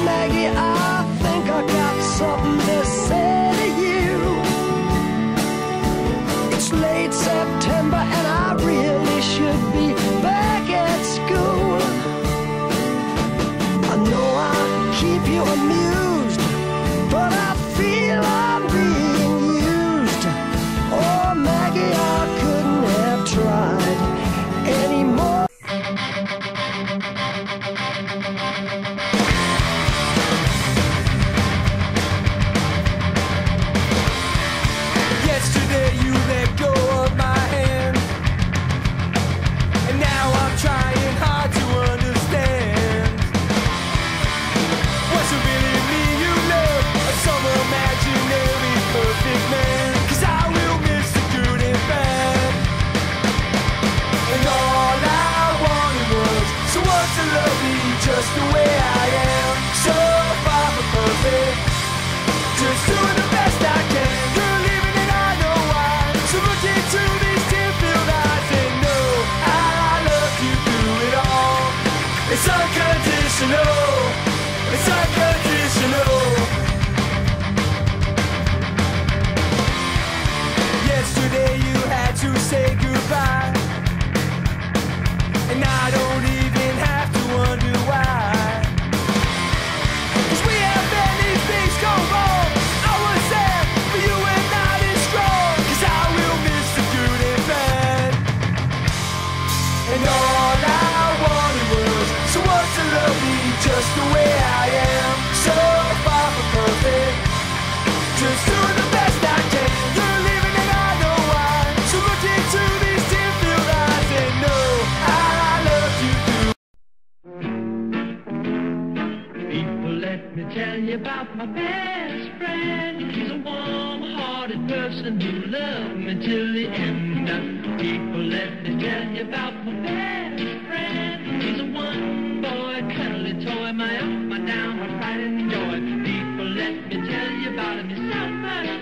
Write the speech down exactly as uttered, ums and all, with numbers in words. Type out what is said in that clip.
Maggie, I think I got something to say to you. It's late September and I really should be back at school. I know I keep you amused, but I feel I'm being used. Oh, Maggie, I couldn't have tried anymore. Yesterday you let go of my hand, and now I'm trying hard to understand. Was it really me you loved, or some imaginary perfect man? 'Cause I will miss the good and bad, and all I wanted was someone to love me just the way I am. So far from perfect, just doing the best I can. You're leaving and I know why. So look into these tear-filled eyes and know I love you through it all. It's unconditional. It's unconditional. Yesterday you had to say goodbye, and I don't even have to wonder why. 'Cause we have many things go wrong. I was there, but you were not as strong. 'Cause I will miss the good and bad, and all I wanted was someone to love me just the way I am. So far from perfect, just doing the best I can. You're leaving and I know why. So look into these tear-filled eyes and know I love you through. People, let me tell you about my best friend. He's a warm-hearted person who loved me till the end. People, let me tell you about my best friend. He's a one-boy cuddly toy, my up, my down, my pride and joy. People, let me tell you about him. He's so much